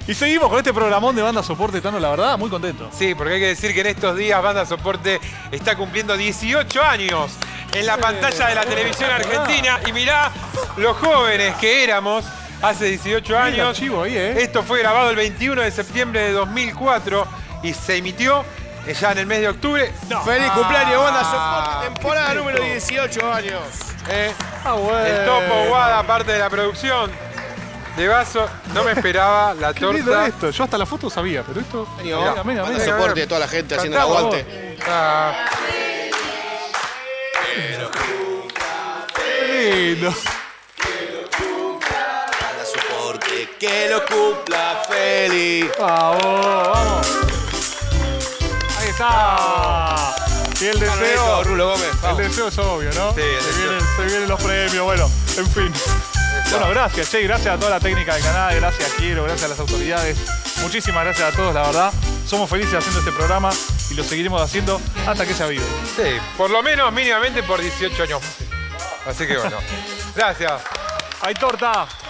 Y seguimos con este programón de Banda Soporte, Tano, la verdad, muy contento. Sí, porque hay que decir que en estos días Banda Soporte está cumpliendo 18 años en la pantalla de la televisión argentina. Y mirá los jóvenes que éramos hace 18 años. Archivo ahí, Esto fue grabado el 21 de septiembre de 2004 y se emitió ya en el mes de octubre. No. ¡Feliz cumpleaños, Banda Soporte! Temporada número 18 años. Bueno. El Topo Guada, parte de la producción de Vaso. No me esperaba la Qué lindo torta. esto. Yo hasta la foto sabía, pero esto... Mira, Banda Soporte de toda la gente haciendo el aguante. Ah, Qué lindo. Banda Soporte, que lo cumpla feliz. Vamos, vamos. Ahí está. Y el deseo... Rulo Gómez. El deseo es obvio, ¿no? Sí, el deseo. Se vienen los premios, bueno, en fin. Bueno, gracias, Che, gracias a toda la técnica del canal, gracias a Quiero, gracias a las autoridades. Muchísimas gracias a todos, la verdad. Somos felices haciendo este programa y lo seguiremos haciendo hasta que sea vivo. sí, por lo menos mínimamente por 18 años más. Así que bueno, gracias. ¡Hay torta!